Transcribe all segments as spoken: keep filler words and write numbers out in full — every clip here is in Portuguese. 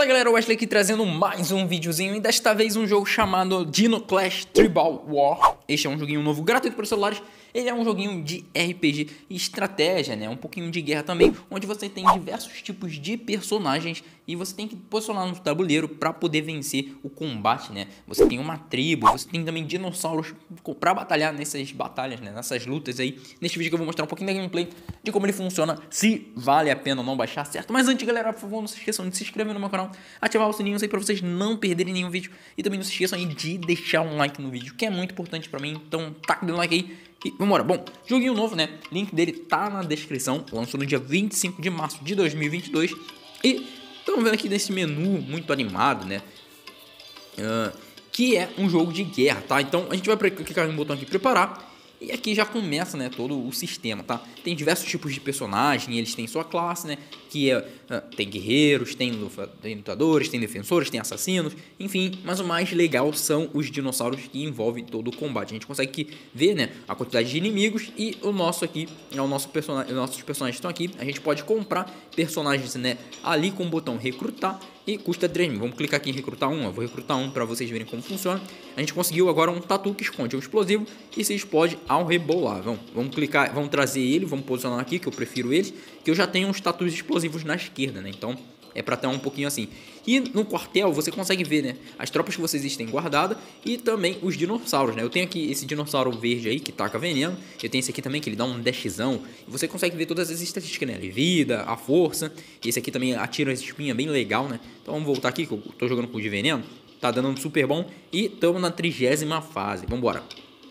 Fala galera, o Wesley aqui trazendo mais um videozinho e desta vez um jogo chamado Dino Clash Tribal War. Este é um joguinho novo gratuito para os celulares. Ele é um joguinho de R P G e estratégia, né? Um pouquinho de guerra também, onde você tem diversos tipos de personagens e você tem que posicionar no tabuleiro para poder vencer o combate, né? Você tem uma tribo, você tem também dinossauros para batalhar nessas batalhas, né? Nessas lutas aí. Neste vídeo que eu vou mostrar um pouquinho da gameplay, de como ele funciona, se vale a pena ou não baixar, certo? Mas antes, galera, por favor, não se esqueçam de se inscrever no meu canal, ativar o sininho aí para vocês não perderem nenhum vídeo e também não se esqueçam aí de deixar um like no vídeo, que é muito importante para mim. Então, taca o like aí. E vambora. Bom, joguinho novo, né? Link dele tá na descrição. Lançou no dia vinte e cinco de março de dois mil e vinte e dois. E estamos vendo aqui nesse menu muito animado, né? Uh, que é um jogo de guerra, tá? Então a gente vai clicar no botão aqui preparar. E aqui já começa, né, todo o sistema, tá? Tem diversos tipos de personagem, eles têm sua classe, né? Que é, uh, tem guerreiros, tem, tem lutadores, tem defensores, tem assassinos, enfim. Mas o mais legal são os dinossauros que envolvem todo o combate. A gente consegue ver, né, a quantidade de inimigos e o nosso aqui, é o nosso personagem, os nossos personagens estão aqui. A gente pode comprar personagens, né, ali com o botão recrutar. E custa três mil. Vamos clicar aqui em recrutar um. Eu vou recrutar um para vocês verem como funciona. A gente conseguiu agora um tatu que esconde um explosivo e se explode ao rebolar. Vamos, vamos clicar, vamos trazer ele, vamos posicionar aqui, que eu prefiro eles, que eu já tenho uns tatus explosivos na esquerda, né? Então é para ter um pouquinho assim. E no quartel você consegue ver, né, as tropas que vocês têm guardadas e também os dinossauros, né? Eu tenho aqui esse dinossauro verde aí que taca veneno. Eu tenho esse aqui também que ele dá um dashzão. E você consegue ver todas as estatísticas, né? A vida, a força. E esse aqui também atira as espinhas bem legal, né? Então vamos voltar aqui que eu tô jogando com o de veneno. Tá dando um super bom. E estamos na trigésima fase. Vambora.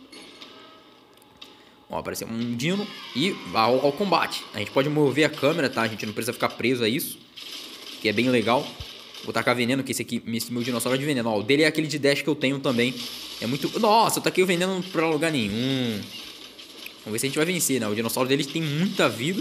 Ó, apareceu um dino e ao, ao combate. A gente pode mover a câmera, tá? A gente não precisa ficar preso a isso, que é bem legal. Vou tacar veneno, que esse aqui, esse meu dinossauro é de veneno. Ó, o dele é aquele de dash que eu tenho também. É muito... Nossa, eu taquei o veneno pra lugar nenhum. Vamos ver se a gente vai vencer, né? O dinossauro dele tem muita vida.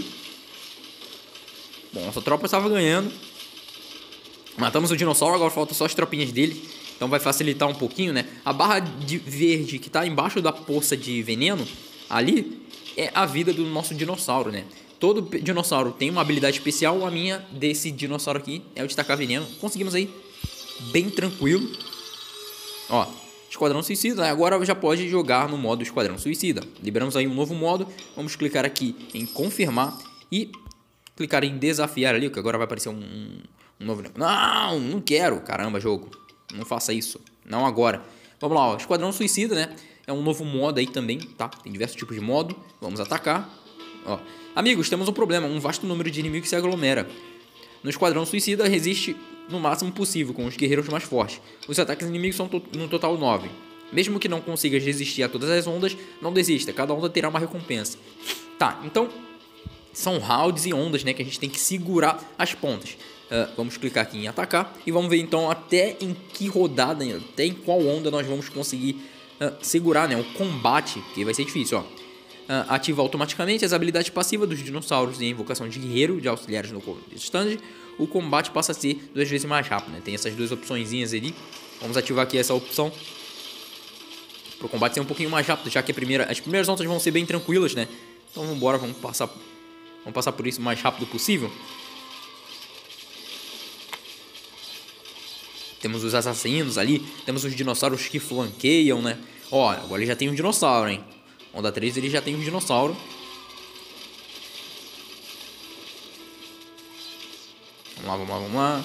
Bom, nossa tropa estava ganhando. Matamos o dinossauro, agora falta só as tropinhas dele. Então vai facilitar um pouquinho, né? A barra de verde que tá embaixo da poça de veneno, ali é a vida do nosso dinossauro, né? Todo dinossauro tem uma habilidade especial. A minha desse dinossauro aqui é o de tacar veneno. Conseguimos aí bem tranquilo. Ó, Esquadrão Suicida, né? Agora já pode jogar no modo Esquadrão Suicida. Liberamos aí um novo modo. Vamos clicar aqui em confirmar e clicar em desafiar ali, que agora vai aparecer um, um novo... Não, não quero. Caramba, jogo. Não faça isso. Não agora. Vamos lá, ó. Esquadrão Suicida, né? É um novo modo aí também, tá? Tem diversos tipos de modo. Vamos atacar. Ó. Amigos, temos um problema, um vasto número de inimigos se aglomera. No Esquadrão Suicida resiste no máximo possível com os guerreiros mais fortes. Os ataques inimigos são to no total nove. Mesmo que não consigas resistir a todas as ondas, não desista, cada onda terá uma recompensa. Tá, então são rounds e ondas, né, que a gente tem que segurar as pontas. Uh, vamos clicar aqui em atacar e vamos ver então até em que rodada, até em qual onda nós vamos conseguir uh, segurar, né, o combate, que vai ser difícil, ó. Uh, ativa automaticamente as habilidades passivas dos dinossauros e a invocação de guerreiro de auxiliares no stand. O combate passa a ser duas vezes mais rápido, né? Tem essas duas opçõezinhas ali. Vamos ativar aqui essa opção para o combate ser um pouquinho mais rápido, já que a primeira, as primeiras ondas vão ser bem tranquilas, né? Então vamos embora, vamos passar, vamos passar por isso o mais rápido possível. Temos os assassinos ali, temos os dinossauros que flanqueiam, né? Ó, agora ele já tem um dinossauro, hein? Onda três ele já tem um dinossauro. Vamos lá, vamos lá, vamos lá.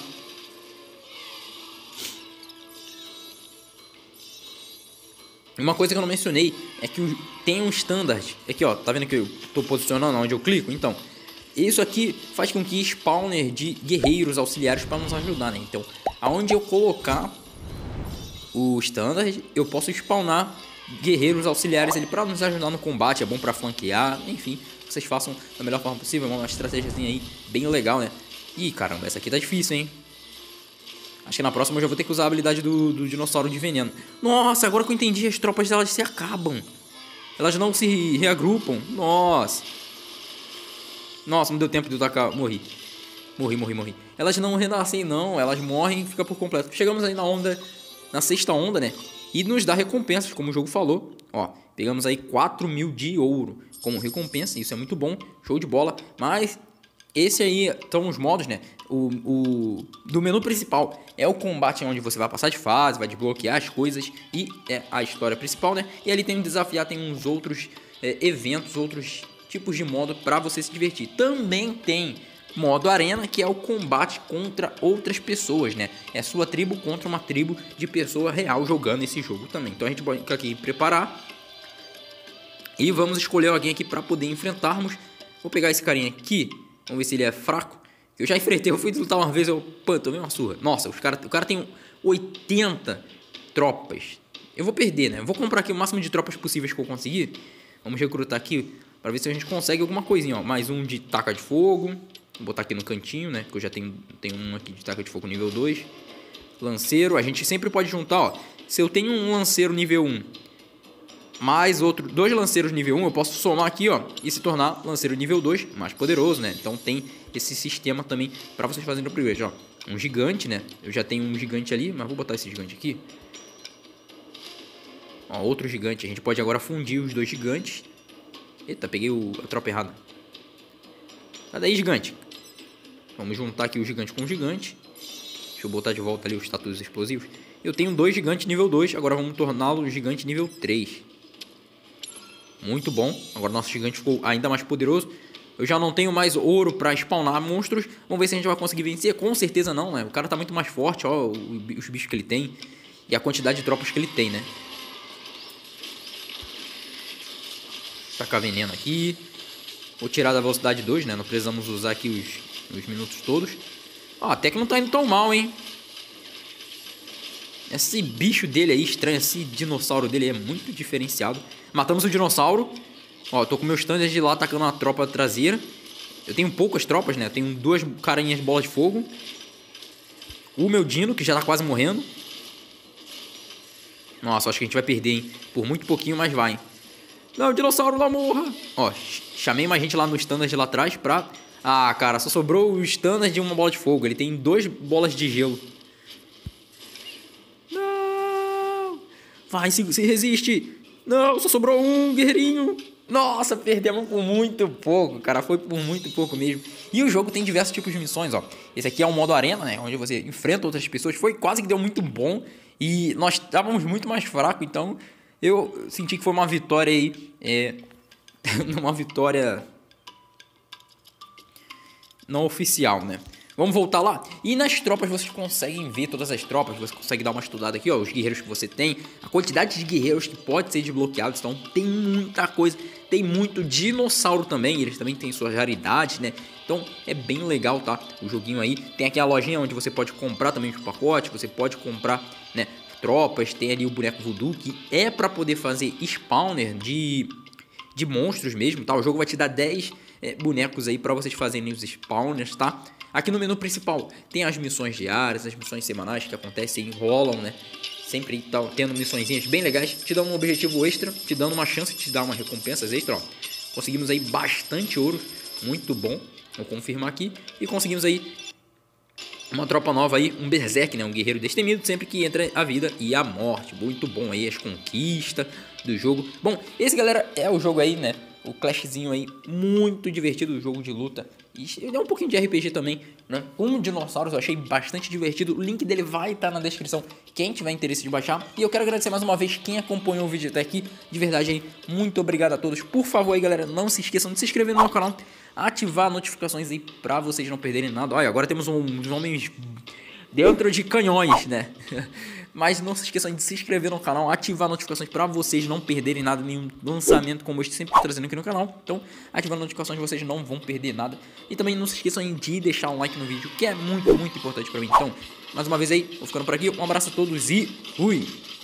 Uma coisa que eu não mencionei é que tem um standard. Aqui, ó, tá vendo que eu tô posicionando onde eu clico? Então, isso aqui faz com que spawner de guerreiros auxiliares para nos ajudar, né? Então, aonde eu colocar o standard, eu posso spawnar guerreiros auxiliares ali para nos ajudar no combate. É bom para flanquear, enfim, vocês façam da melhor forma possível. Uma estratégia aí bem legal, né? Ih, caramba, essa aqui tá difícil, hein? Acho que na próxima eu já vou ter que usar a habilidade do, do dinossauro de veneno. Nossa, agora que eu entendi, as tropas delas se acabam. Elas não se reagrupam. Nossa. Nossa, não deu tempo de eu tacar. Morri. Morri, morri, morri. Elas não renascem, não. Elas morrem e fica por completo. Chegamos aí na onda, na sexta onda, né? E nos dá recompensas, como o jogo falou. Ó, pegamos aí quatro mil de ouro como recompensa. Isso é muito bom, show de bola. Mas esse aí estão os modos, né? O, o do menu principal é o combate, onde você vai passar de fase, vai desbloquear as coisas e é a história principal, né? E ali tem um desafiar, tem uns outros é, eventos, outros tipos de modo para você se divertir. Também tem modo arena, que é o combate contra outras pessoas, né? É sua tribo contra uma tribo de pessoa real jogando esse jogo também. Então a gente pode aqui preparar e vamos escolher alguém aqui para poder enfrentarmos. Vou pegar esse carinha aqui, vamos ver se ele é fraco. Eu já enfrentei, eu fui lutar uma vez, eu pô, tomei uma surra. Nossa, os cara, o cara tem oitenta tropas. Eu vou perder, né? Eu vou comprar aqui o máximo de tropas possíveis que eu conseguir. Vamos recrutar aqui para ver se a gente consegue alguma coisinha, ó. Mais um de taca de fogo. Vou botar aqui no cantinho, né? Que eu já tenho, tenho um aqui de taca de fogo nível dois. Lanceiro, a gente sempre pode juntar, ó. Se eu tenho um lanceiro nível um mais outro, dois lanceiros nível um, eu posso somar aqui, ó, e se tornar lanceiro nível dois mais poderoso, né? Então tem esse sistema também para vocês fazerem no upgrade, ó. Um gigante, né? Eu já tenho um gigante ali, mas vou botar esse gigante aqui. Ó, outro gigante. A gente pode agora fundir os dois gigantes. Eita, peguei o, a tropa errada. Sai daí, gigante. Vamos juntar aqui o gigante com o gigante. Deixa eu botar de volta ali os status explosivos. Eu tenho dois gigantes nível dois, agora vamos torná-lo gigante nível três. Muito bom. Agora nosso gigante ficou ainda mais poderoso. Eu já não tenho mais ouro para spawnar monstros. Vamos ver se a gente vai conseguir vencer. Com certeza não, né? O cara tá muito mais forte, ó, os bichos que ele tem. E a quantidade de tropas que ele tem, né? Tacar veneno aqui. Vou tirar da velocidade dois, né? Não precisamos usar aqui os, os minutos todos. Ó, até que não tá indo tão mal, hein? Esse bicho dele aí, estranho, esse dinossauro dele é muito diferenciado. Matamos o dinossauro. Ó, eu tô com meus standards de lá atacando a tropa traseira. Eu tenho poucas tropas, né? Eu tenho duas carinhas de bola de fogo. O meu dino, que já tá quase morrendo. Nossa, acho que a gente vai perder, hein? Por muito pouquinho, mas vai, hein? Não, dinossauro, não morra. Ó, chamei mais gente lá no standard de lá atrás pra... Ah, cara, só sobrou o standard de uma bola de fogo. Ele tem duas bolas de gelo. Não! Vai, se, se resiste. Não, só sobrou um guerreirinho. Nossa, perdemos por muito pouco, cara. Foi por muito pouco mesmo. E o jogo tem diversos tipos de missões, ó. Esse aqui é o modo arena, né? Onde você enfrenta outras pessoas. Foi quase que deu muito bom. E nós estávamos muito mais fracos, então... Eu senti que foi uma vitória aí... É... uma vitória... não oficial, né? Vamos voltar lá. E nas tropas vocês conseguem ver todas as tropas. Você consegue dar uma estudada aqui, ó. Os guerreiros que você tem. A quantidade de guerreiros que pode ser desbloqueados. Então tem muita coisa. Tem muito dinossauro também. Eles também têm suas raridades, né? Então é bem legal, tá? O joguinho aí. Tem aqui a lojinha onde você pode comprar também os pacotes. Você pode comprar, né? Tropas. Tem ali o boneco voodoo, que é pra poder fazer spawner de, de monstros mesmo, tá? O jogo vai te dar dez é, bonecos aí pra vocês fazerem os spawners, tá? Aqui no menu principal tem as missões diárias, as missões semanais que acontecem e rolam, né? Sempre tá tendo missõezinhas bem legais, te dando um objetivo extra, te dando uma chance de te dar umas recompensas extra, ó. Conseguimos aí bastante ouro, muito bom, vou confirmar aqui. E conseguimos aí uma tropa nova aí, um berserk, né? Um guerreiro destemido, sempre que entra a vida e a morte. Muito bom aí, as conquistas do jogo. Bom, esse, galera, é o jogo aí, né? O Clashzinho aí, muito divertido, o jogo de luta. E ele é um pouquinho de R P G também, né? Com dinossauros, eu achei bastante divertido. O link dele vai estar na descrição, quem tiver interesse de baixar. E eu quero agradecer mais uma vez quem acompanhou o vídeo até aqui. De verdade aí, muito obrigado a todos. Por favor aí, galera, não se esqueçam de se inscrever no meu canal, ativar notificações aí pra vocês não perderem nada. Olha, agora temos um, uns homens dentro de canhões, né? Mas não se esqueçam de se inscrever no canal, ativar notificações para vocês não perderem nada, nenhum lançamento como este sempre trazendo aqui no canal. Então, ativando notificações vocês não vão perder nada. E também não se esqueçam de deixar um like no vídeo, que é muito, muito importante para mim. Então, mais uma vez aí, vou ficando por aqui. Um abraço a todos e fui!